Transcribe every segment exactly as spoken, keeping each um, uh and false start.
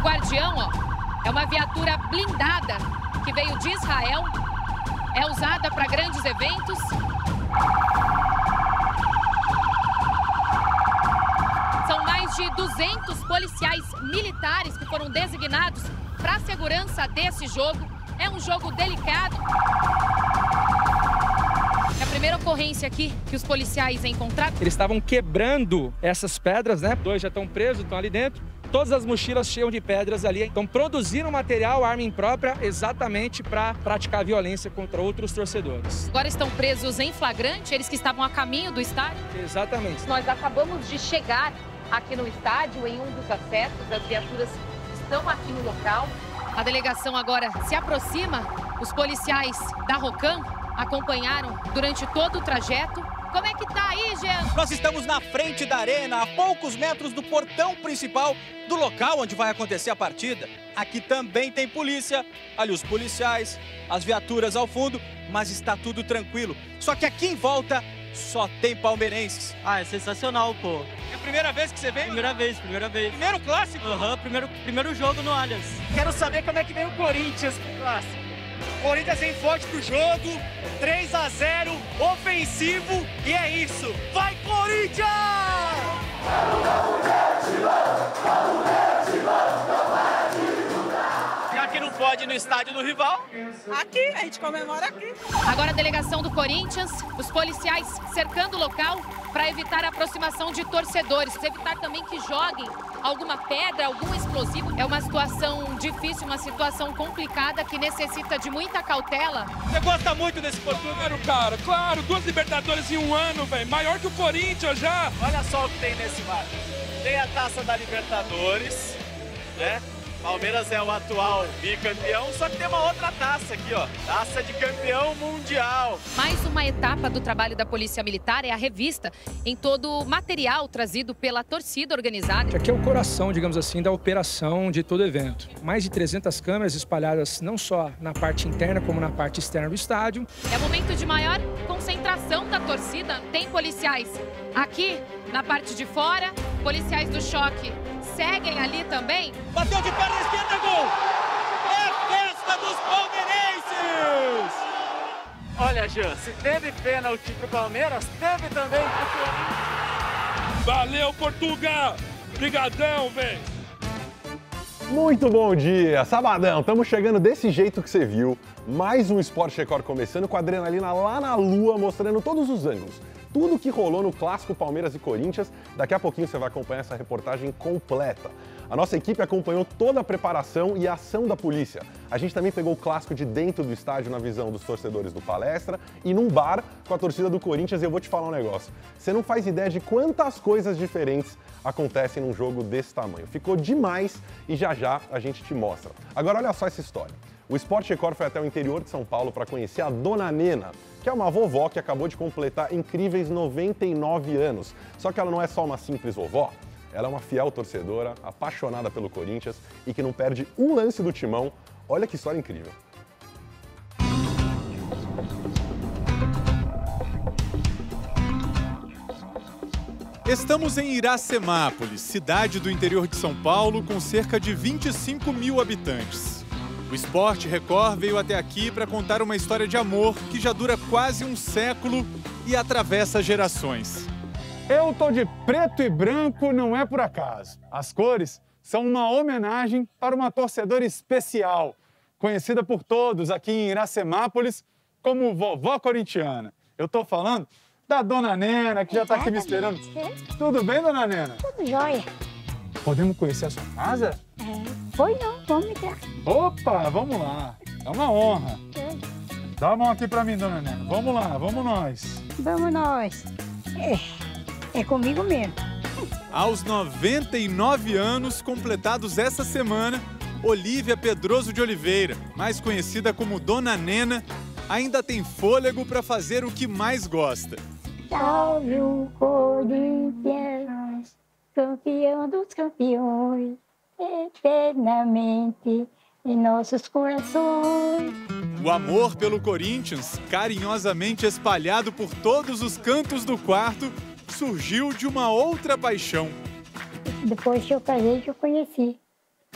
Guardião, ó, é uma viatura blindada que veio de Israel, é usada para grandes eventos. São mais de duzentos policiais militares que foram designados para a segurança desse jogo. É um jogo delicado. É a primeira ocorrência aqui que os policiais encontraram. Eles estavam quebrando essas pedras, né? Dois já estão presos, estão ali dentro. Todas as mochilas cheias de pedras ali. Então produziram material, arma imprópria, exatamente para praticar violência contra outros torcedores. Agora estão presos em flagrante, eles que estavam a caminho do estádio? Exatamente. Nós acabamos de chegar aqui no estádio, em um dos acessos. As viaturas estão aqui no local. A delegação agora se aproxima. Os policiais da Rocan acompanharam durante todo o trajeto. Como é que tá aí, Jean? Nós estamos na frente da arena, a poucos metros do portão principal do local onde vai acontecer a partida. Aqui também tem polícia, ali os policiais, as viaturas ao fundo, mas está tudo tranquilo. Só que aqui em volta só tem palmeirenses. Ah, é sensacional, pô. É a primeira vez que você vem? Primeira vez, primeira vez. Primeiro clássico? Aham, uhum, primeiro, primeiro jogo no Allianz. Quero saber como é que vem o Corinthians pro clássico. O Corinthians vem forte pro jogo, três a zero, ofensivo, e é isso. Vai, Corinthians! Já que não pode ir no estádio do rival, aqui, a gente comemora aqui. Agora a delegação do Corinthians, os policiais cercando o local para evitar a aproximação de torcedores, evitar também que joguem alguma pedra, algum explosivo. É uma situação difícil, uma situação complicada que necessita de muita cautela. Você gosta muito desse Portugal? Claro, cara, claro, duas Libertadores em um ano, velho, maior que o Corinthians já. Olha só o que tem nesse mar. Tem a Taça da Libertadores, né? Palmeiras é o atual bicampeão, só que tem uma outra taça aqui, ó. Taça de campeão mundial. Mais uma etapa do trabalho da Polícia Militar é a revista em todo o material trazido pela torcida organizada. Aqui é o coração, digamos assim, da operação de todo evento. Mais de trezentas câmeras espalhadas não só na parte interna como na parte externa do estádio. É momento de maior concentração da torcida. Tem policiais aqui na parte de fora, policiais do choque seguem ali também. Bateu de perna esquerda, gol! É festa dos palmeirenses! Olha, Jean, se teve pênalti pro Palmeiras, teve também pro... Valeu, Portugal! Brigadão, velho! Muito bom dia! Sabadão, estamos chegando desse jeito que você viu. Mais um Sport Record começando com a adrenalina lá na lua, mostrando todos os ângulos. Tudo que rolou no clássico Palmeiras e Corinthians. Daqui a pouquinho você vai acompanhar essa reportagem completa. A nossa equipe acompanhou toda a preparação e a ação da polícia. A gente também pegou o clássico de dentro do estádio na visão dos torcedores do Palestra e num bar com a torcida do Corinthians. E eu vou te falar um negócio. Você não faz ideia de quantas coisas diferentes acontecem num jogo desse tamanho. Ficou demais e já já a gente te mostra. Agora olha só essa história. O Sport Record foi até o interior de São Paulo para conhecer a Dona Nena, que é uma vovó que acabou de completar incríveis noventa e nove anos. Só que ela não é só uma simples vovó, ela é uma fiel torcedora, apaixonada pelo Corinthians e que não perde um lance do timão. Olha que história incrível. Estamos em Iracemápolis, cidade do interior de São Paulo, com cerca de vinte e cinco mil habitantes. O Sport Record veio até aqui para contar uma história de amor que já dura quase um século e atravessa gerações. Eu tô de preto e branco, não é por acaso. As cores são uma homenagem para uma torcedora especial, conhecida por todos aqui em Iracemápolis como Vovó Corintiana. Eu tô falando da Dona Nena, que já tá aqui me esperando. Tudo bem, Dona Nena? Tudo jóia. Podemos conhecer a sua casa? É, foi não, vamos entrar. Opa, vamos lá. É uma honra. Dá a mão aqui pra mim, Dona Nena. Vamos lá, vamos nós. Vamos nós. É, é comigo mesmo. Aos noventa e nove anos, completados essa semana, Olívia Pedroso de Oliveira, mais conhecida como Dona Nena, ainda tem fôlego para fazer o que mais gosta. Salve o Corinthians, campeão dos campeões, eternamente em nossos corações. O amor pelo Corinthians, carinhosamente espalhado por todos os cantos do quarto, surgiu de uma outra paixão. Depois que eu casei, que eu conheci.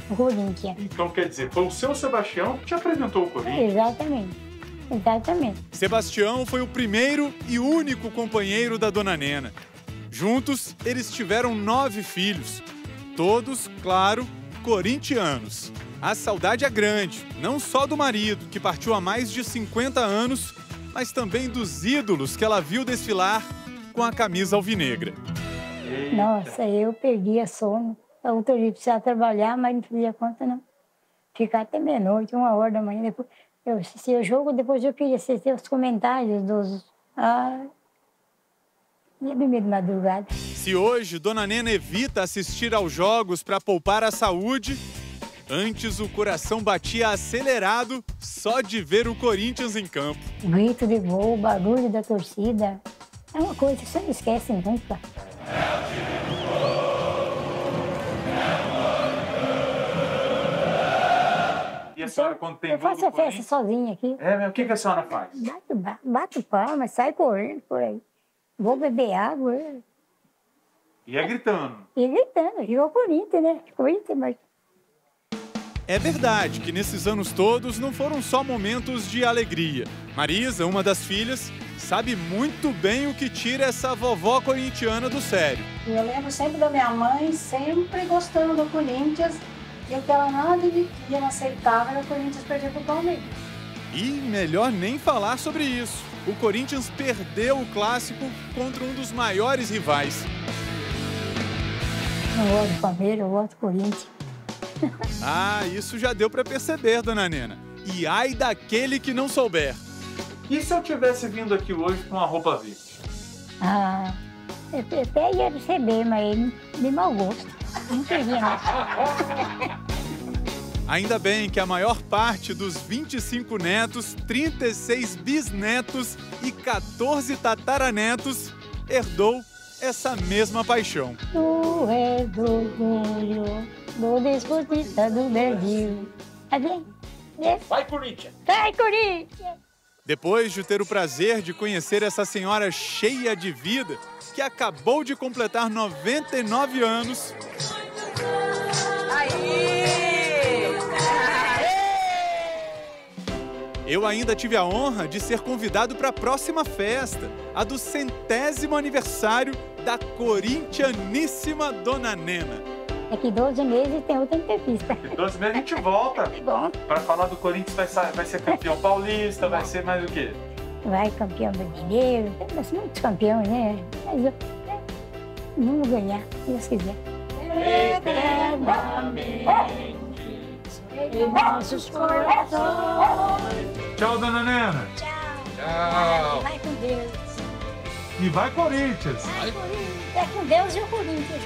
o Corinthians. Então, quer dizer, foi o seu Sebastião que te apresentou o Corinthians? Exatamente, exatamente. Sebastião foi o primeiro e único companheiro da dona Nena. Juntos, eles tiveram nove filhos. Todos, claro, corintianos. A saudade é grande, não só do marido, que partiu há mais de cinquenta anos, mas também dos ídolos que ela viu desfilar com a camisa alvinegra. Nossa, eu perdia sono. A outra dia precisava trabalhar, mas não fazia conta, não. Ficar até meia-noite, uma hora da manhã. Depois eu assistia o jogo, depois eu queria assistir os comentários dos... Ah, ia dormir de madrugada. Se hoje Dona Nena evita assistir aos jogos para poupar a saúde, antes o coração batia acelerado só de ver o Corinthians em campo. Grito de gol, barulho da torcida. É uma coisa que você não esquece nunca. E a senhora, quando tem Eu gol faço do a festa Corinthians... sozinha aqui. É, mas o que que a senhora faz? Bato, bato palma, sai correndo por aí. Vou beber água. E é gritando. E gritando, igual o Corinthians, né? Corinthians, mas... É verdade que nesses anos todos não foram só momentos de alegria. Marisa, uma das filhas, sabe muito bem o que tira essa vovó corintiana do sério. Eu lembro sempre da minha mãe, sempre gostando do Corinthians, e o que ela não admitia, não aceitava, era o Corinthians perder pro Palmeiras. E melhor nem falar sobre isso. O Corinthians perdeu o clássico contra um dos maiores rivais. Não gosto do Palmeiras, eu gosto do Corinthians. Ah, isso já deu pra perceber, dona Nena. E ai daquele que não souber. E se eu tivesse vindo aqui hoje com uma roupa verde? Ah, eu até ia receber, mas de mau gosto. Não queria, não. Ainda bem que a maior parte dos vinte e cinco netos, trinta e seis bisnetos e quatorze tataranetos herdou essa mesma paixão. Tu és o orgulho do desportista do Brasil. Cadê? Vai, Corinthians! Vai, Corinthians! Depois de ter o prazer de conhecer essa senhora cheia de vida, que acabou de completar noventa e nove anos... Eu ainda tive a honra de ser convidado para a próxima festa, a do centésimo aniversário da corintianíssima Dona Nena. Daqui doze meses tem outra entrevista. Daqui doze meses a gente volta Bom. para falar do Corinthians, vai ser, vai ser campeão paulista, vai ser mais o quê? Vai campeão brasileiro, temos muitos campeões, né? Mas eu, né? Vamos ganhar, se Deus quiser. Eternamente em nossos corações. Tchau, Dona Nena. Tchau. Tchau. Vai com Deus. E vai, Corinthians. Vai, Corinthians. É com Deus e o Corinthians.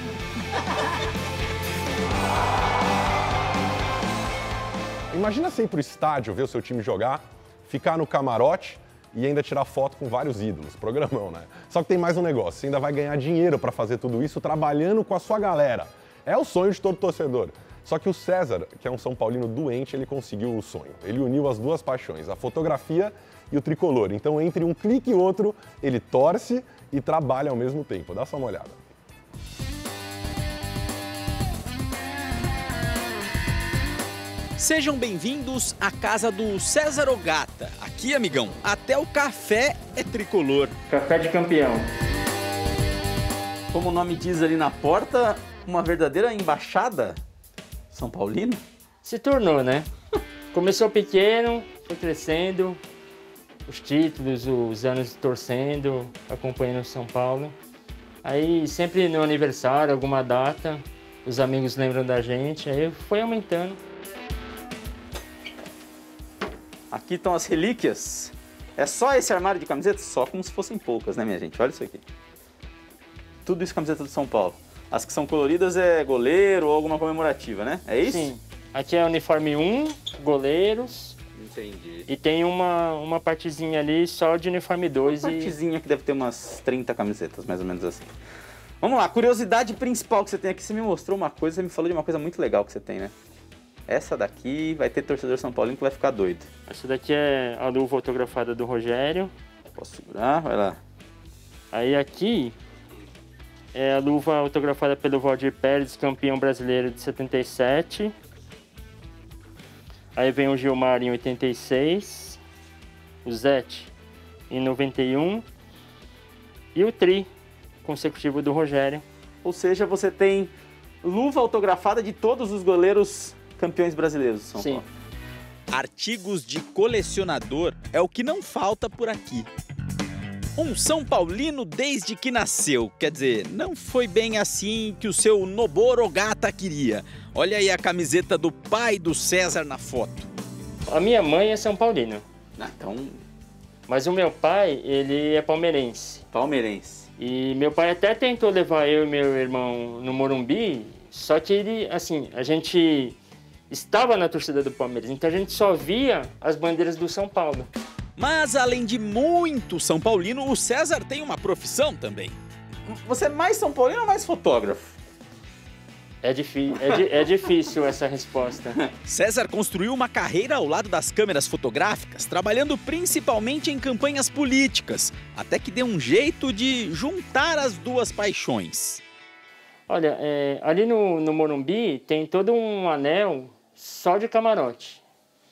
Imagina você ir pro estádio, ver o seu time jogar, ficar no camarote e ainda tirar foto com vários ídolos. Programão, né? Só que tem mais um negócio, você ainda vai ganhar dinheiro para fazer tudo isso trabalhando com a sua galera. É o sonho de todo torcedor. Só que o César, que é um São Paulino doente, ele conseguiu o sonho. Ele uniu as duas paixões, a fotografia e o tricolor. Então, entre um clique e outro, ele torce e trabalha ao mesmo tempo. Dá só uma olhada. Sejam bem-vindos à casa do César Ogata. Aqui, amigão, até o café é tricolor. Café de campeão. Como o nome diz ali na porta, uma verdadeira embaixada São Paulino? Se tornou, né? Começou pequeno, foi crescendo, os títulos, os anos torcendo, acompanhando o São Paulo. Aí sempre no aniversário, alguma data, os amigos lembram da gente, aí foi aumentando. Aqui estão as relíquias. É só esse armário de camisetas? Só como se fossem poucas, né, minha gente? Olha isso aqui. Tudo isso camiseta do São Paulo. As que são coloridas é goleiro ou alguma comemorativa, né? É isso? Sim. Aqui é uniforme um, goleiros. Entendi. E tem uma, uma partezinha ali só de uniforme dois. Uma e... partezinha que deve ter umas trinta camisetas, mais ou menos assim. Vamos lá, curiosidade principal que você tem aqui. Você me mostrou uma coisa, você me falou de uma coisa muito legal que você tem, né? Essa daqui vai ter torcedor São Paulino que vai ficar doido. Essa daqui é a luva autografada do Rogério. Posso segurar? Vai lá. Aí aqui é a luva autografada pelo Valdir Pérez, campeão brasileiro de setenta e sete. Aí vem o Gilmar em oitenta e seis, o Zete em noventa e um e o tri consecutivo do Rogério. Ou seja, você tem luva autografada de todos os goleiros campeões brasileiros de São Sim. Paulo. Artigos de colecionador é o que não falta por aqui. Um São Paulino desde que nasceu, quer dizer, não foi bem assim que o seu Noboru Ogata queria. Olha aí a camiseta do pai do César na foto. A minha mãe é São Paulina. Ah, então... Mas o meu pai, ele é palmeirense. Palmeirense. E meu pai até tentou levar eu e meu irmão no Morumbi, só que ele, assim, a gente estava na torcida do Palmeiras, então a gente só via as bandeiras do São Paulo. Mas além de muito São Paulino, o César tem uma profissão também. Você é mais São Paulino ou mais fotógrafo? É, difí é, di é difícil essa resposta. César construiu uma carreira ao lado das câmeras fotográficas, trabalhando principalmente em campanhas políticas, até que deu um jeito de juntar as duas paixões. Olha, é, ali no, no Morumbi tem todo um anel só de camarote.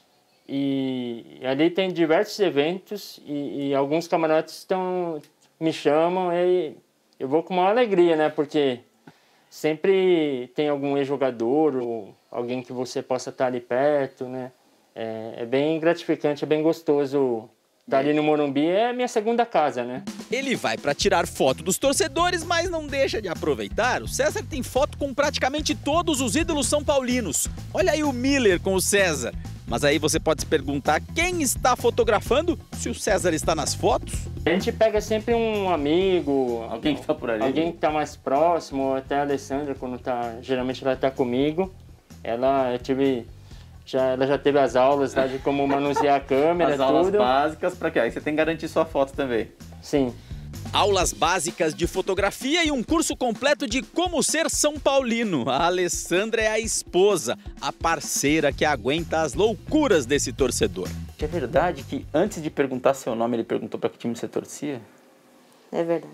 E ali tem diversos eventos e, e alguns camarotes tão, me chamam e eu vou com uma alegria, né? Porque sempre tem algum ex-jogador ou alguém que você possa estar ali perto, né? É, é bem gratificante, é bem gostoso estar ali no Morumbi, é a minha segunda casa, né? Ele vai para tirar foto dos torcedores, mas não deixa de aproveitar. O César tem foto com praticamente todos os ídolos são paulinos. Olha aí o Miller com o César. Mas aí você pode se perguntar quem está fotografando, se o César está nas fotos. A gente pega sempre um amigo, alguém que está por ali, alguém que está mais próximo, ou até a Alessandra, quando tá, geralmente ela está comigo. Ela, eu tive, já, ela já teve as aulas lá de como manusear a câmera, as aulas tudo. básicas para quê? Aí você tem que garantir sua foto também. Sim. Aulas básicas de fotografia e um curso completo de como ser São Paulino. A Alessandra é a esposa, a parceira que aguenta as loucuras desse torcedor. É verdade que antes de perguntar seu nome, ele perguntou para que time você torcia? É verdade.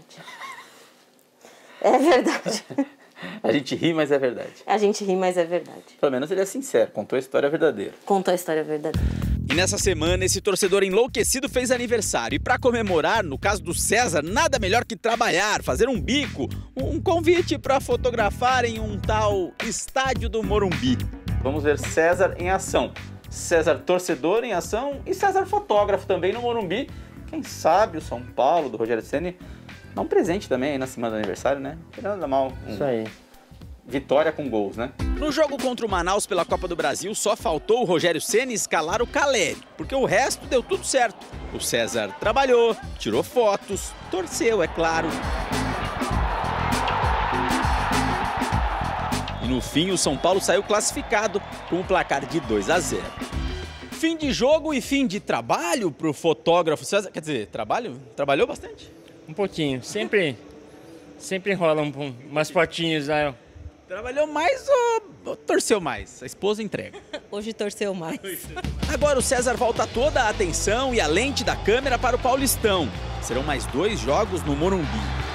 É verdade. A gente ri, mas é verdade. A gente ri, mas é verdade. Pelo menos ele é sincero, contou a história verdadeira. Contou a história verdadeira. E nessa semana, esse torcedor enlouquecido fez aniversário. E para comemorar, no caso do César, nada melhor que trabalhar, fazer um bico, um convite para fotografar em um tal estádio do Morumbi. Vamos ver César em ação. César torcedor em ação e César fotógrafo também no Morumbi. Quem sabe o São Paulo, do Rogério Ceni, dá um presente também aí na semana do aniversário, né? Nada mal. Um... Isso aí. Vitória com gols, né? No jogo contra o Manaus pela Copa do Brasil, só faltou o Rogério Ceni escalar o Caleri, porque o resto deu tudo certo. O César trabalhou, tirou fotos, torceu, é claro. E no fim, o São Paulo saiu classificado com um placar de dois a zero. Fim de jogo e fim de trabalho para o fotógrafo César. Quer dizer, trabalho? Trabalhou bastante? Um pouquinho. Sempre, sempre rolam um, umas fotinhas aí. Trabalhou mais ou torceu mais? A esposa entrega. Hoje torceu mais. Agora o César volta toda a atenção e a lente da câmera para o Paulistão. Serão mais dois jogos no Morumbi.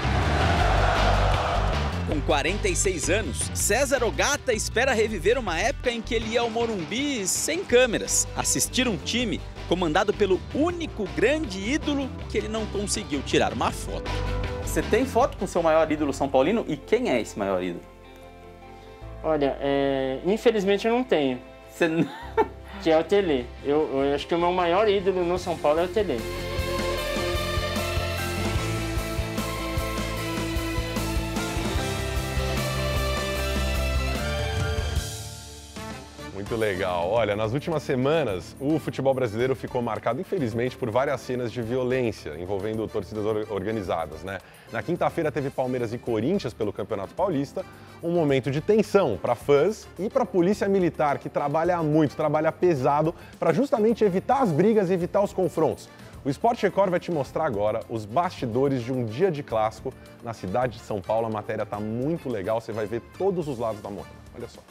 Com quarenta e seis anos, César Ogata espera reviver uma época em que ele ia ao Morumbi sem câmeras, assistir um time comandado pelo único grande ídolo que ele não conseguiu tirar uma foto. Você tem foto com seu maior ídolo São Paulino? E quem é esse maior ídolo? Olha, é... infelizmente eu não tenho. Você... que é o Tele. Eu, eu acho que o meu maior ídolo no São Paulo é o Tele. Muito legal. Olha, nas últimas semanas, o futebol brasileiro ficou marcado, infelizmente, por várias cenas de violência envolvendo torcidas organizadas, né? Na quinta-feira teve Palmeiras e Corinthians pelo Campeonato Paulista, um momento de tensão para fãs e para a polícia militar, que trabalha muito, trabalha pesado para justamente evitar as brigas e evitar os confrontos. O Sport Record vai te mostrar agora os bastidores de um dia de clássico na cidade de São Paulo. A matéria está muito legal, você vai ver todos os lados da moeda. Olha só.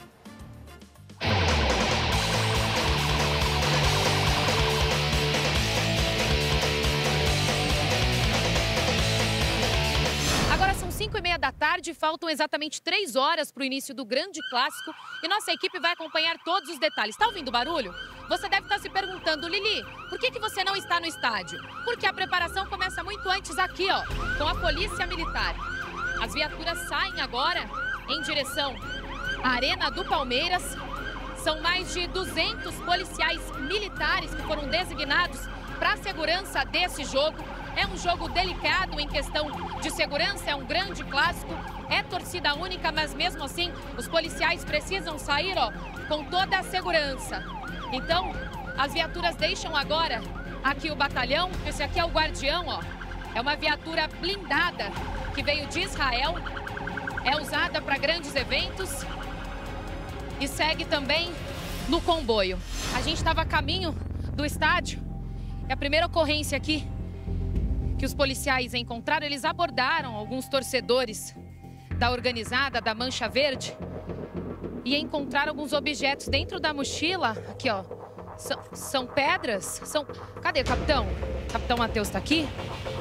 cinco e meia da tarde, faltam exatamente três horas para o início do grande clássico e nossa equipe vai acompanhar todos os detalhes. Está ouvindo o barulho? Você deve estar se perguntando, Lili, por que, que você não está no estádio? Porque a preparação começa muito antes aqui, ó, com a Polícia Militar. As viaturas saem agora em direção à Arena do Palmeiras. São mais de duzentos policiais militares que foram designados para a segurança desse jogo. É um jogo delicado em questão de segurança, é um grande clássico, é torcida única, mas mesmo assim os policiais precisam sair, ó, com toda a segurança. Então, as viaturas deixam agora aqui o batalhão. Esse aqui é o Guardião, ó. É uma viatura blindada que veio de Israel, é usada para grandes eventos e segue também no comboio. A gente estava a caminho do estádio. É a primeira ocorrência aqui que os policiais encontraram. Eles abordaram alguns torcedores da organizada, da Mancha Verde, e encontraram alguns objetos dentro da mochila. Aqui, ó, são, são pedras, são... Cadê, capitão? O capitão Matheus está aqui?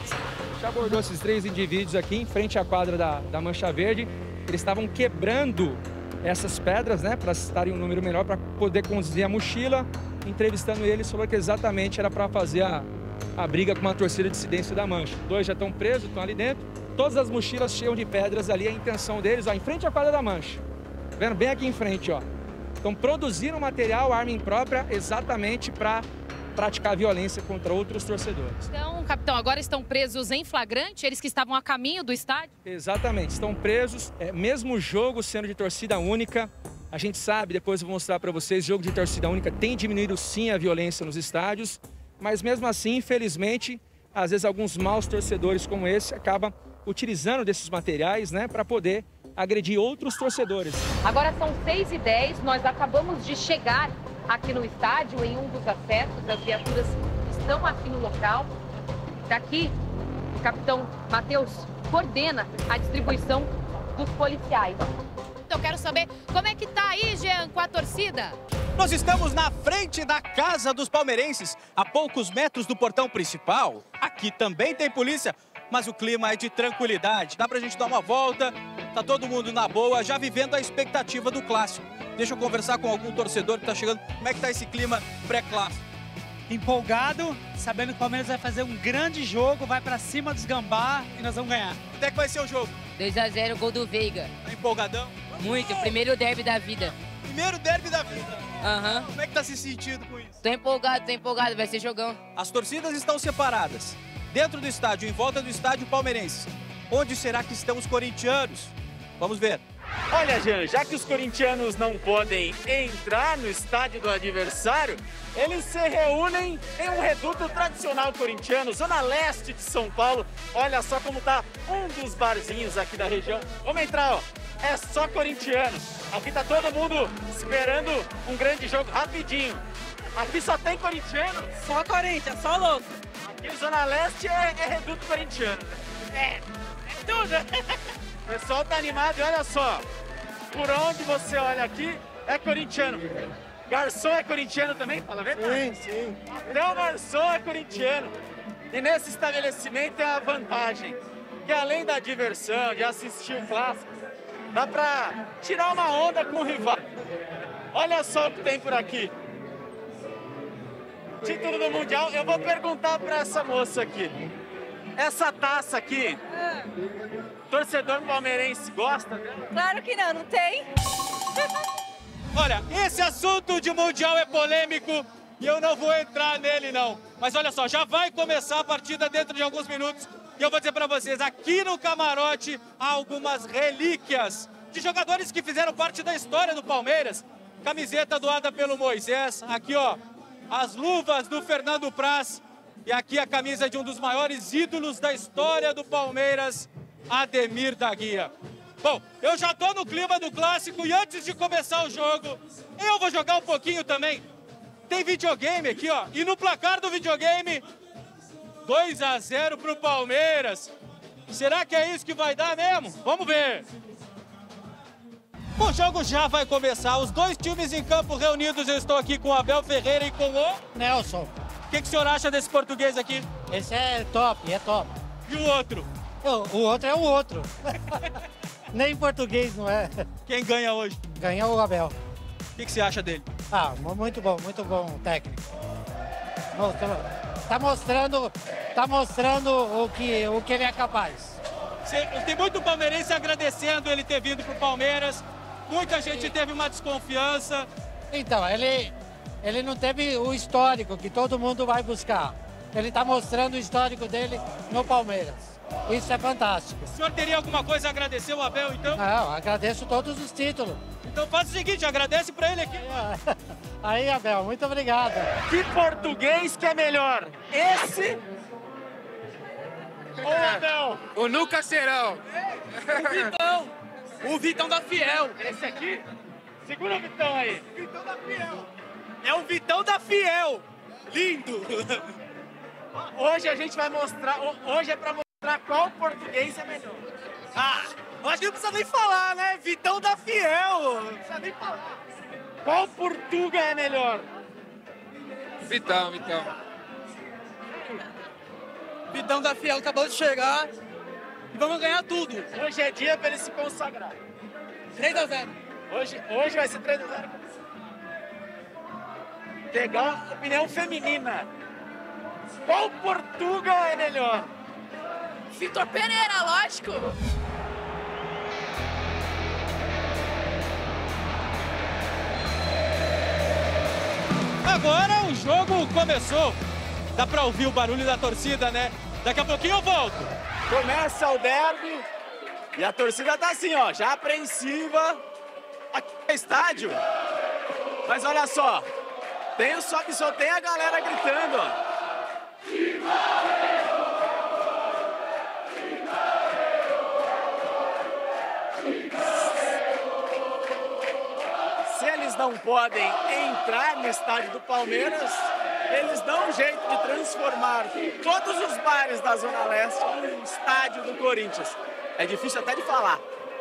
Já abordou esses três indivíduos aqui em frente à quadra da, da Mancha Verde. Eles estavam quebrando essas pedras, né, para estarem um número menor, para poder conduzir a mochila. Entrevistando eles, falou que exatamente era para fazer a, a briga com uma torcida dissidência da Mancha. Dois já estão presos, estão ali dentro. Todas as mochilas cheias de pedras ali, a intenção deles, ó, em frente à quadra da Mancha. Tá vendo? Bem aqui em frente, ó. Então, produziram material, arma imprópria, exatamente para praticar violência contra outros torcedores. Então, capitão, agora estão presos em flagrante, eles que estavam a caminho do estádio? Exatamente, estão presos, é, mesmo o jogo sendo de torcida única. A gente sabe, depois eu vou mostrar para vocês, jogo de torcida única tem diminuído sim a violência nos estádios, mas mesmo assim, infelizmente, às vezes alguns maus torcedores como esse acabam utilizando desses materiais, né, para poder agredir outros torcedores. Agora são seis e dez, nós acabamos de chegar aqui no estádio, em um dos acessos. As viaturas estão aqui no local. Daqui, o capitão Matheus coordena a distribuição dos policiais. Eu quero saber como é que tá aí, Jean, com a torcida? Nós estamos na frente da casa dos palmeirenses, a poucos metros do portão principal. Aqui também tem polícia, mas o clima é de tranquilidade. Dá pra gente dar uma volta, tá todo mundo na boa, já vivendo a expectativa do clássico. Deixa eu conversar com algum torcedor que tá chegando. Como é que tá esse clima pré-clássico? Empolgado, sabendo que o Palmeiras vai fazer um grande jogo, vai pra cima dos gambá e nós vamos ganhar. Quanto é que vai ser o jogo? dois a zero, gol do Veiga. Tá empolgadão? Muito, primeiro derby da vida. Primeiro derby da vida? Aham. Uhum. Como é que tá se sentindo com isso? Tô empolgado, tô empolgado, vai ser jogão. As torcidas estão separadas. Dentro do estádio, em volta do estádio palmeirense. Onde será que estão os corintianos? Vamos ver. Olha, Jean, já que os corintianos não podem entrar no estádio do adversário, eles se reúnem em um reduto tradicional corintiano, zona leste de São Paulo. Olha só como tá um dos barzinhos aqui da região. Vamos entrar, ó. É só corintiano. Aqui tá todo mundo esperando um grande jogo rapidinho. Aqui só tem corintiano. Só Corinthians, só louco. Aqui zona leste é, é reduto corintiano. É, é tudo. O pessoal tá animado e olha só, por onde você olha aqui é corintiano. Garçom é corintiano também? Fala a verdade. Sim, sim. Então garçom é corintiano. E nesse estabelecimento tem a vantagem que além da diversão, de assistir o clássico, dá pra tirar uma onda com o rival. Olha só o que tem por aqui. Título do Mundial, eu vou perguntar pra essa moça aqui. Essa taça aqui, torcedor palmeirense gosta dela? Claro que não, não tem. Olha, esse assunto de Mundial é polêmico e eu não vou entrar nele não. Mas olha só, já vai começar a partida dentro de alguns minutos e eu vou dizer pra vocês, aqui no camarote há algumas relíquias de jogadores que fizeram parte da história do Palmeiras. Camiseta doada pelo Moisés, aqui ó, as luvas do Fernando Praz. E aqui a camisa de um dos maiores ídolos da história do Palmeiras, Ademir da Guia. Bom, eu já tô no clima do clássico e antes de começar o jogo, eu vou jogar um pouquinho também. Tem videogame aqui, ó. E no placar do videogame, dois a zero pro Palmeiras. Será que é isso que vai dar mesmo? Vamos ver. O jogo já vai começar. Os dois times em campo reunidos. Eu estou aqui com o Abel Ferreira e com o... Nelson. O que, que o senhor acha desse português aqui? Esse é top, é top. E o outro? O outro é o outro. Nem em português, não é? Quem ganha hoje? Ganha o Abel. O que, que você acha dele? Ah, muito bom, muito bom técnico. Tá mostrando, tá mostrando o que, o que ele é capaz. Cê, tem muito palmeirense agradecendo ele ter vindo pro Palmeiras. Muita gente teve uma desconfiança. Então, ele, ele não teve o histórico que todo mundo vai buscar. Ele está mostrando o histórico dele no Palmeiras. Isso é fantástico. O senhor teria alguma coisa a agradecer ao Abel, então? Não, agradeço todos os títulos. Então faz o seguinte, agradece pra ele aqui. Aí, Abel, muito obrigado. Que português que é melhor? Esse ou o Abel? O Nuca Serão. O Vitão. O Vitão da Fiel. Esse aqui? Segura o Vitão aí. Vitão da Fiel. É o Vitão da Fiel. Lindo. Hoje a gente vai mostrar, hoje é pra mostrar qual português é melhor. Ah, acho que não precisa nem falar, né? Vitão da Fiel. Não precisa nem falar. Qual Portuga é melhor? Vitão, Vitão. Vitão da Fiel acabou de chegar e vamos ganhar tudo. Hoje é dia pra ele se consagrar. três a zero. Hoje, hoje vai ser três a zero. Pegar a opinião feminina. Qual Portuga é melhor? Vitor Pereira, lógico. Agora o jogo começou. Dá pra ouvir o barulho da torcida, né? Daqui a pouquinho eu volto. Começa o derby e a torcida tá assim, ó, já apreensiva. Aqui é estádio. Mas olha só, tem, só que só tem a galera gritando, ó. Se eles não podem entrar no estádio do Palmeiras, eles dão um jeito de transformar todos os bares da Zona Leste num estádio do Corinthians. É difícil até de falar.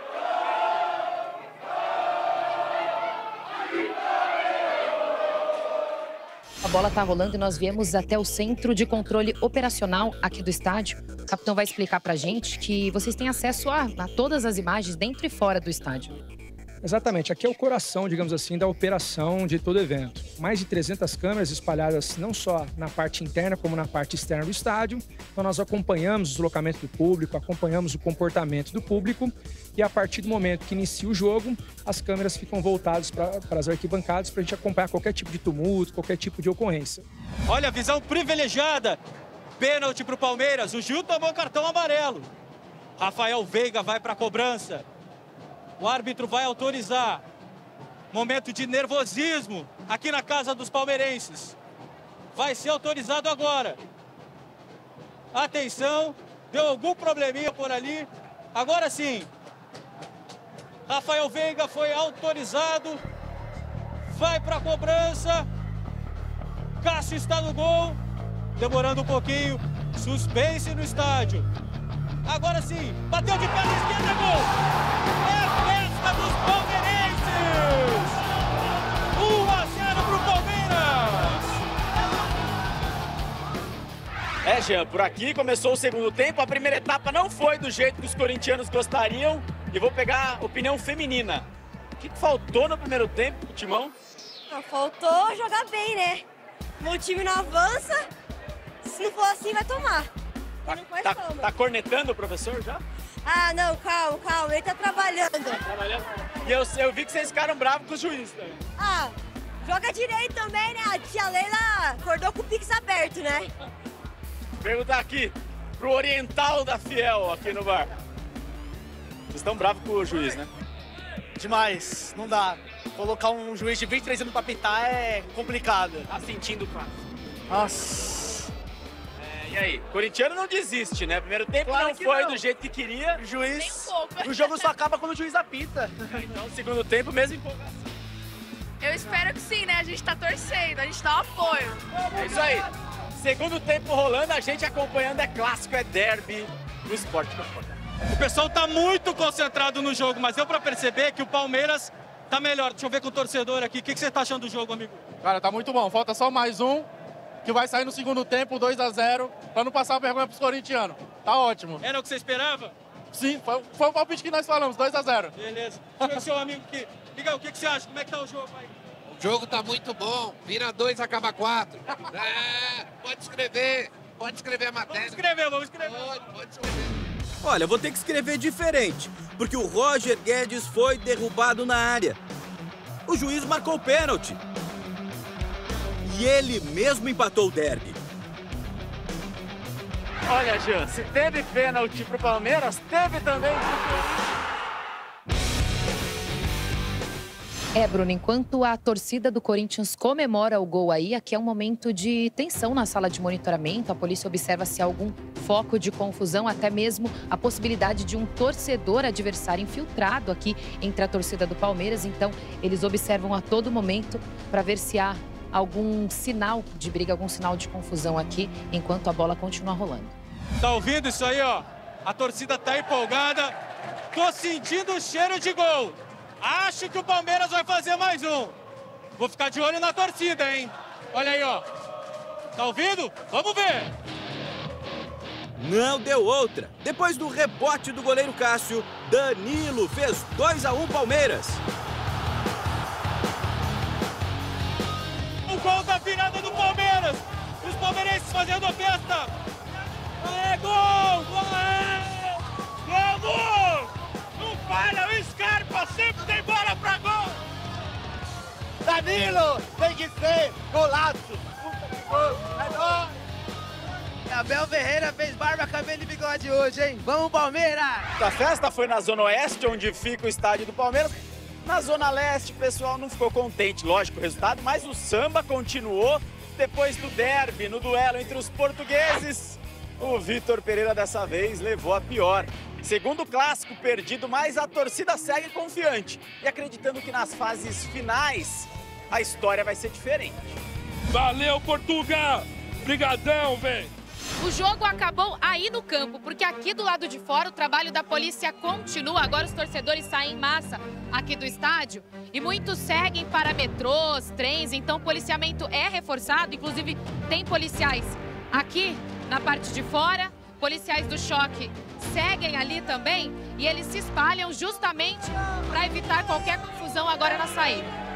A bola tá rolando e nós viemos até o centro de controle operacional aqui do estádio. O capitão vai explicar pra gente que vocês têm acesso a, a todas as imagens dentro e fora do estádio. Exatamente, aqui é o coração, digamos assim, da operação de todo evento. Mais de trezentas câmeras espalhadas não só na parte interna como na parte externa do estádio. Então nós acompanhamos o deslocamento do público, acompanhamos o comportamento do público e a partir do momento que inicia o jogo, as câmeras ficam voltadas para as arquibancadas para a gente acompanhar qualquer tipo de tumulto, qualquer tipo de ocorrência. Olha a visão privilegiada. Pênalti para o Palmeiras, o Gil tomou cartão amarelo. Rafael Veiga vai para a cobrança. O árbitro vai autorizar. Momento de nervosismo aqui na casa dos palmeirenses. Vai ser autorizado agora. Atenção, deu algum probleminha por ali. Agora sim. Rafael Veiga foi autorizado. Vai para a cobrança. Cássio está no gol. Demorando um pouquinho. Suspense no estádio. Agora sim. Bateu de perna esquerda, gol. É festa dos palmeirenses. um a zero pro Palmeiras. É, Jean, por aqui começou o segundo tempo. A primeira etapa não foi do jeito que os corintianos gostariam. E vou pegar a opinião feminina. O que faltou no primeiro tempo, Timão? Não, faltou jogar bem, né? Meu time não avança. Se não for assim, vai tomar. Tá, tá, tá cornetando o professor já? Ah, não, calma, calma. Ele tá trabalhando. Tá trabalhando? E eu, eu vi que vocês ficaram bravos com o juiz também. Ah, joga direito também, né? A tia Leila acordou com o Pix aberto, né? Perguntar aqui pro oriental da Fiel aqui no bar. Vocês estão bravos com o juiz, né? Demais, não dá. Colocar um juiz de vinte e três anos pra pitar é complicado. Tá sentindo o clássico? Nossa. É, e aí? Corintiano não desiste, né? Primeiro tempo Claro não que foi não. do jeito que queria. O juiz. Um pouco. O jogo só acaba quando o juiz apita. Então, segundo tempo, mesmo empolgação. Eu espero que sim, né? A gente tá torcendo, a gente dá um apoio. É isso aí. Segundo tempo rolando, a gente acompanhando, é clássico, é derby no esporte. O pessoal tá muito concentrado no jogo, mas deu pra perceber que o Palmeiras tá melhor. Deixa eu ver com o torcedor aqui. O que, que você tá achando do jogo, amigo? Cara, tá muito bom. Falta só mais um que vai sair no segundo tempo, dois a zero, para não passar vergonha pros corintianos. Tá ótimo. Era o que você esperava? Sim, foi, foi o palpite que nós falamos, dois a zero. Beleza. Deixa o seu amigo aqui. Miguel, o que, que você acha? Como é que tá o jogo aí? O jogo tá muito bom. Vira dois, acaba quatro. É, pode escrever. Pode escrever a matéria. Vamos escrever, vamos escrever. Pode, pode escrever. Olha, vou ter que escrever diferente, porque o Roger Guedes foi derrubado na área. O juiz marcou o pênalti. E ele mesmo empatou o derby. Olha, Jean, se teve pênalti pro Palmeiras, teve também pro É, Bruno, enquanto a torcida do Corinthians comemora o gol aí, aqui é um momento de tensão na sala de monitoramento. A polícia observa se há algum foco de confusão, até mesmo a possibilidade de um torcedor adversário infiltrado aqui entre a torcida do Palmeiras. Então, eles observam a todo momento para ver se há algum sinal de briga, algum sinal de confusão aqui, enquanto a bola continua rolando. Tá ouvindo isso aí, ó? A torcida tá empolgada. Tô sentindo o cheiro de gol. Acho que o Palmeiras vai fazer mais um. Vou ficar de olho na torcida, hein? Olha aí, ó. Tá ouvindo? Vamos ver. Não deu outra. Depois do rebote do goleiro Cássio, Danilo fez dois a um Palmeiras. O gol da virada do Palmeiras. Os palmeirenses fazendo a festa. É gol! Gol! É! Gol! Gol! Não falha o Scarpa, sempre tem bola pra gol! Danilo, tem que ser golaço! Puta que gol, é nóis! Abel Ferreira fez barba, cabelo e bigode hoje, hein? Vamos, Palmeiras! A festa foi na Zona Oeste, onde fica o estádio do Palmeiras. Na Zona Leste, o pessoal não ficou contente, lógico, o resultado, mas o samba continuou depois do derby, no duelo entre os portugueses. O Vitor Pereira, dessa vez, levou a pior. Segundo clássico perdido, mas a torcida segue confiante e acreditando que nas fases finais a história vai ser diferente. Valeu, Portugal! Brigadão, velho! O jogo acabou aí no campo, porque aqui do lado de fora o trabalho da polícia continua. Agora os torcedores saem em massa aqui do estádio e muitos seguem para metrôs, trens, então o policiamento é reforçado. Inclusive tem policiais aqui na parte de fora, policiais do choque seguem ali também e eles se espalham justamente para evitar qualquer confusão agora na saída.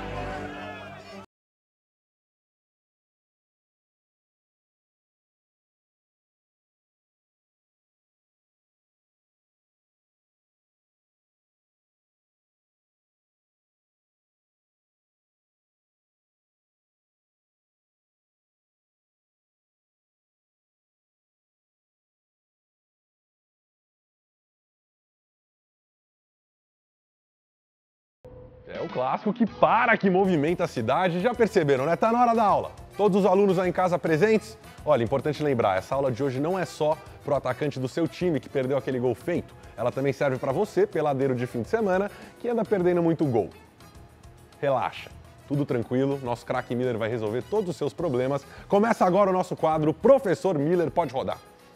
É o clássico que para, que movimenta a cidade. Já perceberam, né? Tá na hora da aula. Todos os alunos aí em casa presentes? Olha, importante lembrar, essa aula de hoje não é só pro atacante do seu time que perdeu aquele gol feito. Ela também serve para você, peladeiro de fim de semana, que anda perdendo muito gol. Relaxa, tudo tranquilo. Nosso craque Miller vai resolver todos os seus problemas. Começa agora o nosso quadro Professor Miller Pode Rodar.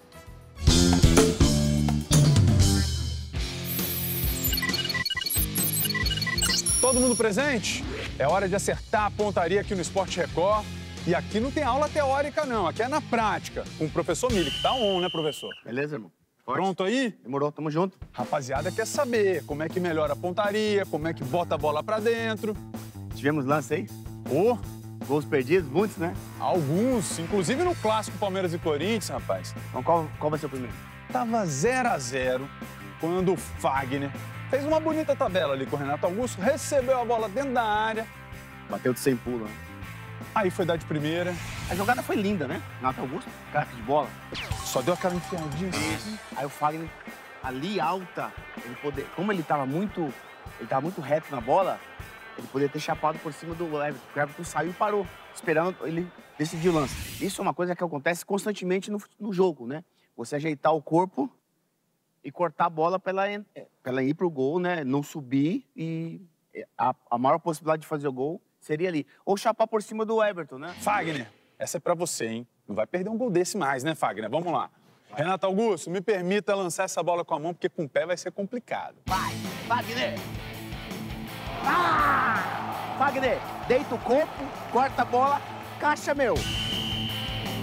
Todo mundo presente? É hora de acertar a pontaria aqui no Esporte Record. E aqui não tem aula teórica, não. Aqui é na prática, com o professor Miller, que tá on, né, professor? Beleza, irmão. Pode. Pronto aí? Demorou, tamo junto. Rapaziada quer saber como é que melhora a pontaria, como é que bota a bola pra dentro. Tivemos lance aí? Ô! Gols perdidos, muitos, né? Alguns, inclusive no clássico Palmeiras e Corinthians, rapaz. Então qual, qual vai ser o primeiro? Tava zero a zero quando o Fagner fez uma bonita tabela ali com o Renato Augusto, recebeu a bola dentro da área. Bateu de sem pulo, né? Aí foi dar de primeira. A jogada foi linda, né? Renato Augusto, craque de bola. Só deu aquela enfiadinha. Isso. Aí o Fagner, ali alta, ele poder, como ele tava muito, ele tava muito reto na bola, ele poderia ter chapado por cima do Everton. O Everton saiu e parou, esperando ele decidir o lance. Isso é uma coisa que acontece constantemente no, no jogo, né? Você ajeitar o corpo e cortar a bola para ela, ela ir pro gol, né? Não subir e a, a maior possibilidade de fazer o gol seria ali. Ou chapar por cima do Everton, né? Fagner, essa é pra você, hein? Não vai perder um gol desse mais, né, Fagner? Vamos lá. Vai. Renato Augusto, me permita lançar essa bola com a mão, porque com o pé vai ser complicado. Vai, Fagner! Ah! Fagner, deita o corpo, corta a bola, caixa, meu!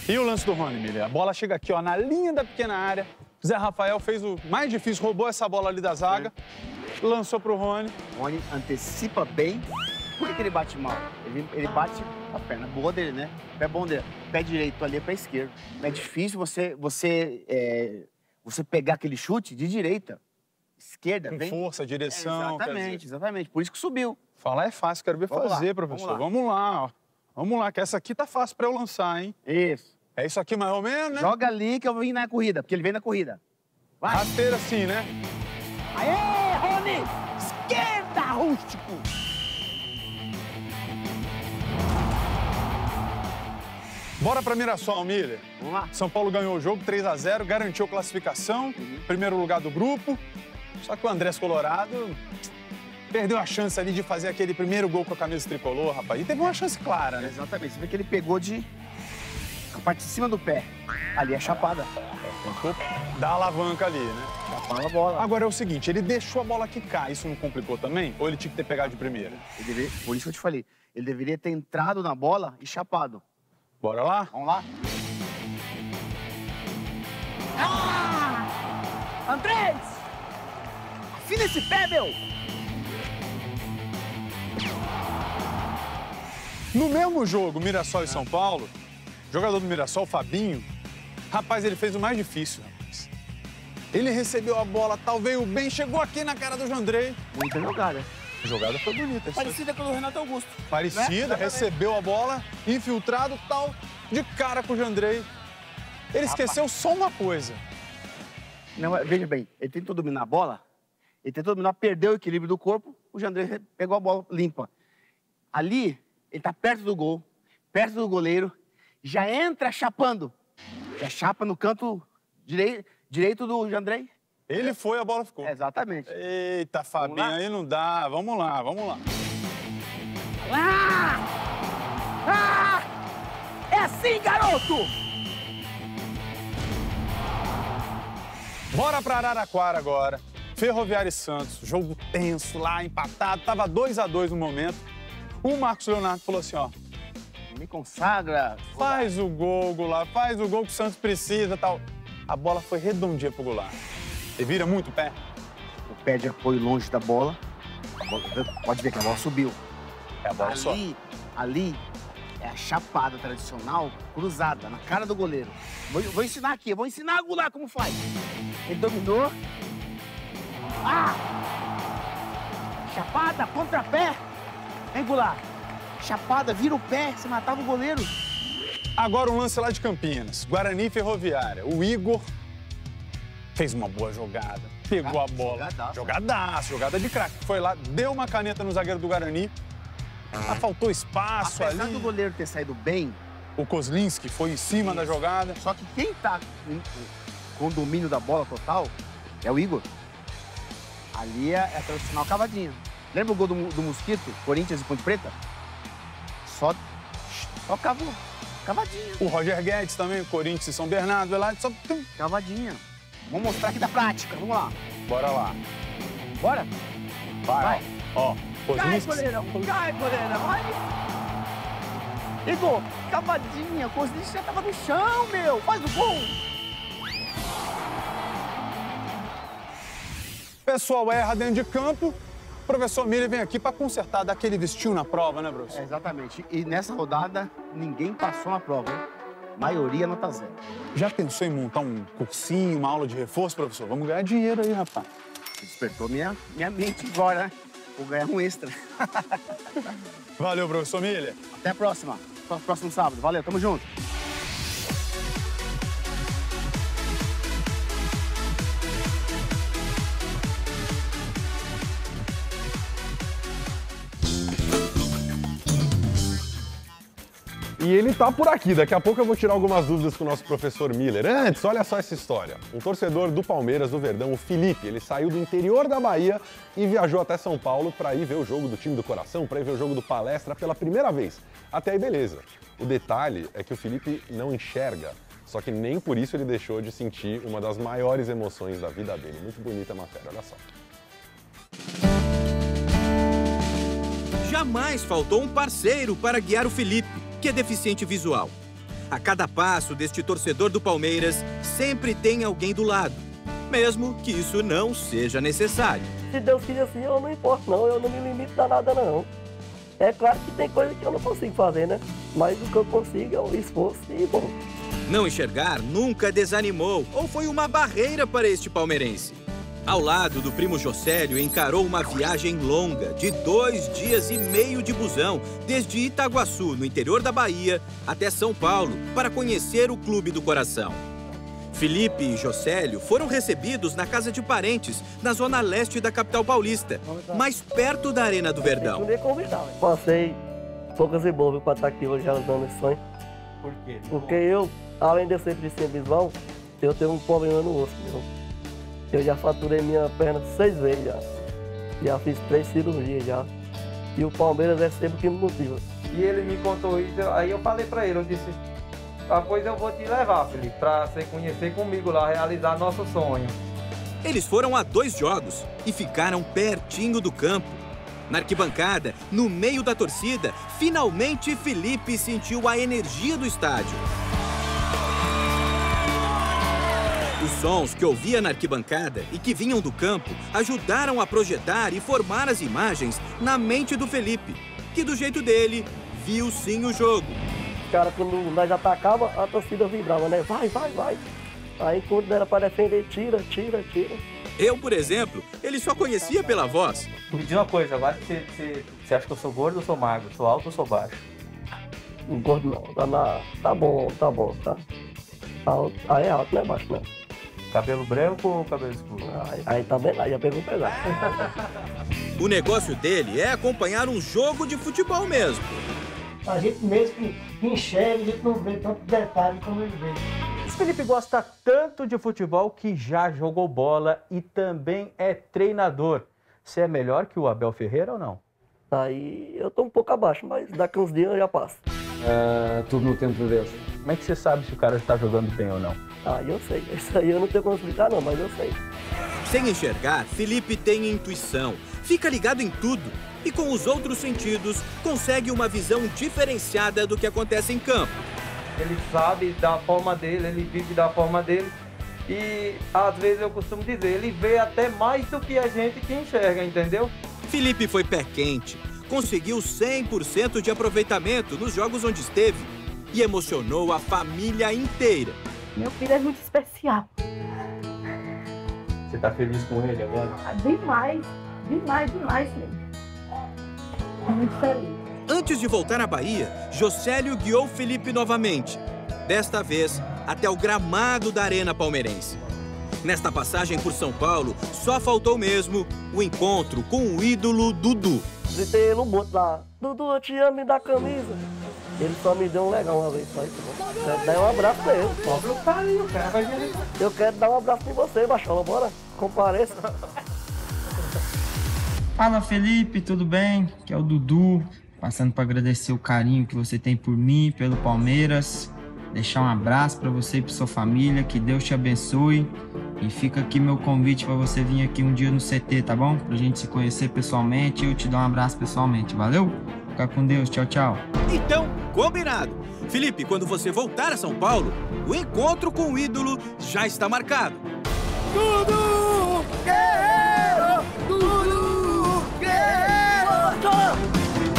E o lance do Rony, Miller? A bola chega aqui, ó, na linha da pequena área. Zé Rafael fez o mais difícil, roubou essa bola ali da zaga, é. lançou pro Rony. O Rony antecipa bem. Por que, que ele bate mal? Ele, ele bate a perna boa dele, né? O pé bom dele. Pé direito ali é pé esquerdo. É difícil você, você, é, você pegar aquele chute de direita. Esquerda, com bem... força, direção. É, exatamente, exatamente. Por isso que subiu. Falar é fácil, quero ver vamos fazer, lá, professor. Vamos lá. Vamos lá, ó. Vamos lá, que essa aqui tá fácil pra eu lançar, hein? Isso. É isso aqui mais ou menos, né? Joga ali que eu vim na corrida, porque ele vem na corrida. Vai. Rasteira assim, né? Aê, Rony! Esquerda, rústico! Bora pra Mirassol, Miller. Vamos lá. São Paulo ganhou o jogo três a zero, garantiu a classificação, uhum. primeiro lugar do grupo. Só que o Andrés Colorado perdeu a chance ali de fazer aquele primeiro gol com a camisa tricolor, rapaz. E teve uma chance clara, né? Exatamente. Você vê que ele pegou de... a parte de cima do pé. Ali é chapada. Dá alavanca ali, né? Chapada a bola. Agora é o seguinte, ele deixou a bola quicar. Isso não complicou também? Ou ele tinha que ter pegado de primeira? Ele deveria... Por isso que eu te falei. Ele deveria ter entrado na bola e chapado. Bora lá? Vamos lá. Ah! Andrés! Afina esse pé, meu! No mesmo jogo, Mirassol e São Paulo, jogador do Mirassol, Fabinho, rapaz, ele fez o mais difícil, rapaz. Ele recebeu a bola, tal, veio bem, chegou aqui na cara do Jandrei. Muita jogada. A jogada foi bonita. Parecida com a do Renato Augusto. Parecida, né? Recebeu a bola, infiltrado, tal, de cara com o Jandrei. Ele esqueceu Rapaz. só uma coisa. Não, veja bem, ele tentou dominar a bola, ele tentou dominar, perdeu o equilíbrio do corpo, o Jandrei pegou a bola limpa. Ali, ele tá perto do gol, perto do goleiro, já entra chapando. Já chapa no canto direi direito do Jandrei. Ele foi, a bola ficou. Exatamente. Eita, Fabinho, aí não dá. Vamos lá, vamos lá. Ah! Ah! É assim, garoto! Bora pra Araraquara agora. Ferroviária e Santos, jogo tenso lá, empatado. Tava dois a dois no momento. O Marcos Leonardo falou assim, ó. Me consagra. Faz o gol, Goulart. Faz o gol que o Santos precisa, tal. A bola foi redondinha pro Goulart. Ele vira muito o pé. O pé de apoio longe da bola. bola. Pode ver que a bola subiu. É a bola ali, só. Ali é a chapada tradicional cruzada, na cara do goleiro. Vou, vou ensinar aqui, vou ensinar a Goulart como faz. Ele dominou. Ah! Chapada, contrapé. Hein, Goulart? Chapada, vira o pé, você matava o goleiro. Agora um lance lá de Campinas. Guarani e Ferroviária. O Igor fez uma boa jogada, pegou a bola. Jogadaço. Jogadaço, jogada de craque. Foi lá, deu uma caneta no zagueiro do Guarani. Ah, faltou espaço Apesar ali. do goleiro ter saído bem... O Kozlinski foi em cima Isso. da jogada. Só que quem tá com o domínio da bola total é o Igor. Ali é a tradicional cavadinha. Lembra o gol do, do Mosquito, Corinthians e Ponte Preta? Só, só cavou. Cavadinha. O Roger Guedes também, Corinthians e São Bernardo, é lá, só... Cavadinha. Vamos mostrar aqui da prática, vamos lá. Bora lá. Bora? Vai, Vai. ó. ó Cai, goleirão, cai, goleirão. Vai. Igor, cavadinha, o Kozlinski já tava no chão, meu. Faz o gol. Pessoal erra dentro de campo. O professor Miller vem aqui para consertar, dar aquele vestiu na prova, né, professor? É, exatamente. E nessa rodada, ninguém passou na prova, hein? Maioria nota zero. Já pensou em montar um cursinho, uma aula de reforço, professor? Vamos ganhar dinheiro aí, rapaz. Despertou minha, minha mente agora, né? Vou ganhar um extra. Valeu, professor Miller. Até a próxima. Próximo sábado. Valeu, tamo junto. E ele tá por aqui. Daqui a pouco eu vou tirar algumas dúvidas com o nosso professor Miller. Antes, olha só essa história. Um torcedor do Palmeiras, do Verdão, o Felipe, ele saiu do interior da Bahia e viajou até São Paulo para ir ver o jogo do time do coração, para ir ver o jogo do Palestra pela primeira vez. Até aí, beleza. O detalhe é que o Felipe não enxerga, só que nem por isso ele deixou de sentir uma das maiores emoções da vida dele. Muito bonita a matéria, olha só. Jamais faltou um parceiro para guiar o Felipe, que é deficiente visual. A cada passo deste torcedor do Palmeiras, sempre tem alguém do lado, mesmo que isso não seja necessário. Se Deus quiser assim, eu não importo não, eu não me limito a nada não. É claro que tem coisa que eu não consigo fazer, né? Mas o que eu consigo é o esforço e bom. Não enxergar nunca desanimou ou foi uma barreira para este palmeirense. Ao lado do primo Josélio, encarou uma viagem longa de dois dias e meio de busão, desde Itaguaçu, no interior da Bahia, até São Paulo, para conhecer o Clube do Coração. Felipe e Josélio foram recebidos na casa de parentes, na zona leste da capital paulista, mais perto da Arena do Verdão. Passei poucas e boas para estar aqui hoje realizando esse sonho. Por quê? Porque eu, além de eu ser Cristiano Bisbal, eu tenho um problema no osso, meu. Eu já faturei minha perna seis vezes já. Já fiz três cirurgias já. E o Palmeiras é sempre o que me motiva. E ele me contou isso, aí eu falei pra ele, eu disse, ah, pois eu vou te levar, Felipe, pra você conhecer comigo lá, realizar nosso sonho. Eles foram a dois jogos e ficaram pertinho do campo. Na arquibancada, no meio da torcida, finalmente Felipe sentiu a energia do estádio. Os sons que ouvia na arquibancada e que vinham do campo ajudaram a projetar e formar as imagens na mente do Felipe, que do jeito dele, viu sim o jogo. Cara, quando nós atacava, a torcida vibrava, né? Vai, vai, vai. Aí quando era para defender, tira, tira, tira. Eu, por exemplo, ele só conhecia pela voz. Me diz uma coisa, agora você, você, você acha que eu sou gordo ou sou magro? Sou alto ou sou baixo? Não gordo não, tá, na, tá bom, tá bom, tá. Alto, aí é alto, não é baixo não. Cabelo branco ou cabelo escuro? Aí, aí tá bem, aí já pegou pesado. O negócio dele é acompanhar um jogo de futebol mesmo. A gente mesmo que enxerga, a gente não vê tanto detalhe como ele vê. O Felipe gosta tanto de futebol que já jogou bola e também é treinador. Você é melhor que o Abel Ferreira ou não? Aí eu tô um pouco abaixo, mas daqui uns dias eu já passo. É, tudo no tempo de Deus. Como é que você sabe se o cara está jogando bem ou não? Ah, eu sei. Isso aí eu não tenho como explicar não, mas eu sei. Sem enxergar, Felipe tem intuição, fica ligado em tudo e com os outros sentidos consegue uma visão diferenciada do que acontece em campo. Ele sabe da forma dele, ele vive da forma dele e às vezes eu costumo dizer, ele vê até mais do que a gente que enxerga, entendeu? Felipe foi pé quente, conseguiu cem por cento de aproveitamento nos jogos onde esteve e emocionou a família inteira. Meu filho é muito especial. Você tá feliz com ele agora? Demais, demais, demais, filho. Muito feliz. Antes de voltar à Bahia, Josélio guiou Felipe novamente. Desta vez, até o gramado da Arena Palmeirense. Nesta passagem por São Paulo, só faltou mesmo o encontro com o ídolo Dudu. Gritei ele um monte lá, Dudu, eu te amo, me dá camisa. Ele só me deu um legal uma vez, só isso. Quero dar um abraço pra ele. Pablo tá aí, o cara vai ver. Eu quero dar um abraço em você, Bachola, bora? Compareça. Fala, Felipe, tudo bem? Aqui é o Dudu, passando para agradecer o carinho que você tem por mim, pelo Palmeiras. Deixar um abraço para você e para sua família, que Deus te abençoe. E fica aqui meu convite para você vir aqui um dia no C T, tá bom? Pra gente se conhecer pessoalmente e eu te dar um abraço pessoalmente, valeu? Fica com Deus, tchau, tchau. Então, combinado. Felipe, quando você voltar a São Paulo, o encontro com o ídolo já está marcado. Dudu Guerreiro! Dudu Guerreiro!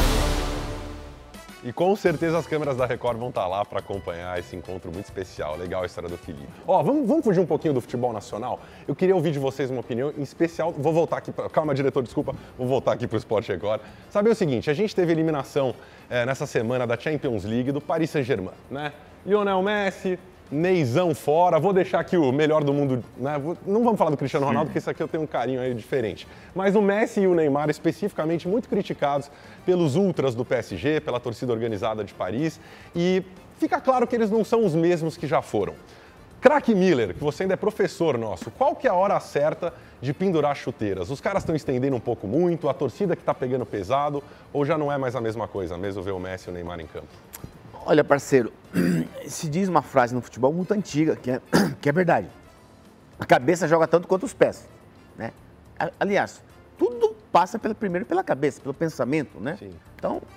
E com certeza as câmeras da Record vão estar lá para acompanhar esse encontro muito especial. Legal a história do Felipe. Ó, vamos, vamos fugir um pouquinho do futebol nacional? Eu queria ouvir de vocês uma opinião em especial. Vou voltar aqui, pra... calma, diretor, desculpa. Vou voltar aqui para o Sport Record. Sabe o seguinte, a gente teve eliminação é, nessa semana da Champions League do Paris Saint-Germain, né? Lionel Messi, Neizão fora, vou deixar aqui o melhor do mundo, né? Não vamos falar do Cristiano Ronaldo, porque isso aqui eu tenho um carinho aí diferente. Mas o Messi e o Neymar, especificamente, muito criticados pelos ultras do P S G, pela torcida organizada de Paris, e fica claro que eles não são os mesmos que já foram. Craque Miller, que você ainda é professor nosso, qual que é a hora certa de pendurar chuteiras? Os caras estão estendendo um pouco muito, a torcida que está pegando pesado, ou já não é mais a mesma coisa, mesmo ver o Messi e o Neymar em campo? Olha, parceiro, se diz uma frase no futebol muito antiga, que é, que é verdade. A cabeça joga tanto quanto os pés, né? Aliás, tudo passa pela, primeiro pela cabeça, pelo pensamento, né? Sim. Então,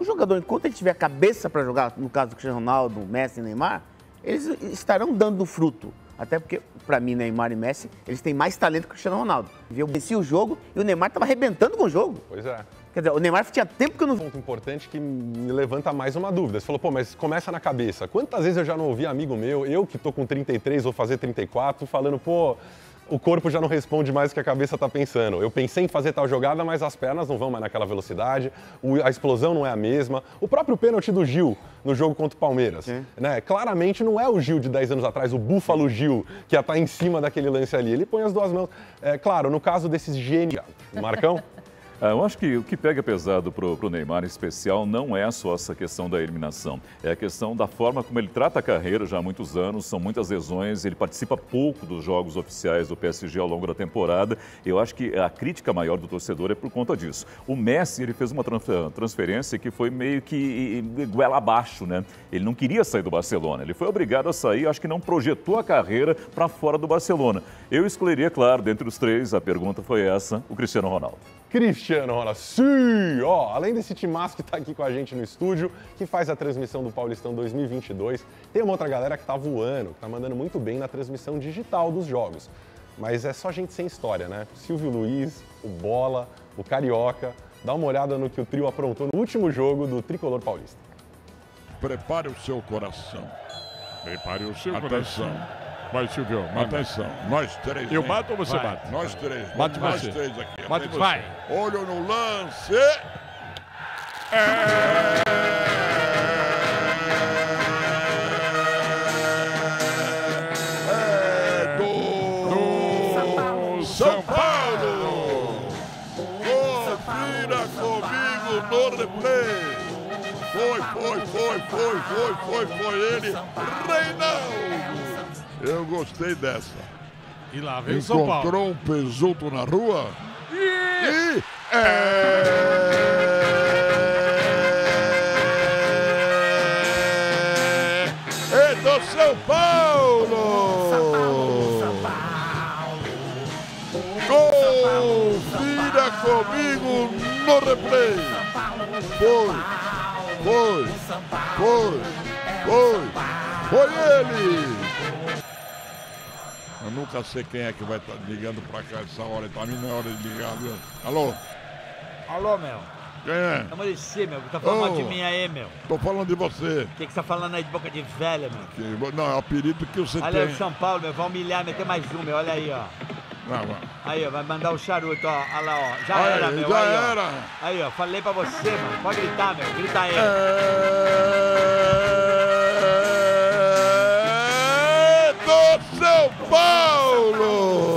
O jogador, enquanto ele tiver cabeça para jogar, no caso do Cristiano Ronaldo, Messi e Neymar, eles estarão dando fruto. Até porque, para mim, Neymar e Messi, eles têm mais talento que o Cristiano Ronaldo. Eu venci o jogo e o Neymar estava arrebentando com o jogo. Pois é. Quer dizer, o Neymar tinha tempo que eu não... Um ponto importante que me levanta mais uma dúvida. Você falou, pô, mas começa na cabeça. Quantas vezes eu já não ouvi amigo meu, eu que tô com trinta e três, vou fazer trinta e quatro, falando, pô, o corpo já não responde mais o que a cabeça tá pensando. Eu pensei em fazer tal jogada, mas as pernas não vão mais naquela velocidade, a explosão não é a mesma. O próprio pênalti do Gil no jogo contra o Palmeiras, né? Claramente não é o Gil de dez anos atrás, o Búfalo Gil, que ia estar em cima daquele lance ali. Ele põe as duas mãos. É, claro, no caso desses gênios... Marcão? Eu acho que o que pega pesado para o Neymar em especial não é só essa questão da eliminação, é a questão da forma como ele trata a carreira já há muitos anos, são muitas lesões, ele participa pouco dos jogos oficiais do P S G ao longo da temporada. Eu acho que a crítica maior do torcedor é por conta disso. O Messi, ele fez uma transferência que foi meio que goela abaixo, né? Ele não queria sair do Barcelona, ele foi obrigado a sair, acho que não projetou a carreira para fora do Barcelona. Eu escolheria, claro, dentre os três, a pergunta foi essa, o Cristiano Ronaldo. Cristiano Ronaldo, sim! Ó, além desse timaço que está aqui com a gente no estúdio, que faz a transmissão do Paulistão dois mil e vinte e dois, tem uma outra galera que está voando, que está mandando muito bem na transmissão digital dos jogos. Mas é só gente sem história, né? Silvio Luiz, o Bola, o Carioca. Dá uma olhada no que o trio aprontou no último jogo do Tricolor Paulista. Prepare o seu coração. Prepare o seu Atenção. coração. Vai, Silvio, mata. Atenção, nós três. Eu hein? mato ou você Vai, mata? Nós três. Mate nós você. três aqui. Mate atenção. vai. Olho no lance. É... é do... do São Paulo. Confira comigo no replay. Foi, foi, foi, foi, foi, foi, foi ele, Reinaldo. Eu gostei dessa. E lá vem o São Paulo. Encontrou um pesuto na rua e... e é... é do São Paulo. São Paulo, São Paulo. Confira comigo no replay. Foi. Foi, foi, foi, foi ele! Eu nunca sei quem é que vai estar ligando pra cá essa hora, pra mim não é hora de ligar, viu? Alô? Alô, meu. Quem é? Chama de si, meu. Tá falando oh, de mim aí, meu. Tô falando de você. O que, que você tá falando aí de boca de velha, meu? Que, não, é o apelido que você olha tem. Olha o São Paulo, meu. Vai humilhar, meter mais um, meu. Olha aí, ó. Não, não. Aí, ó. Vai mandar o charuto, ó. Olha lá, ó. Já aí, era, meu. Já aí, era. Ó. Aí, ó. Falei pra você, mano. Pode gritar, meu. Grita aí. É do São Paulo!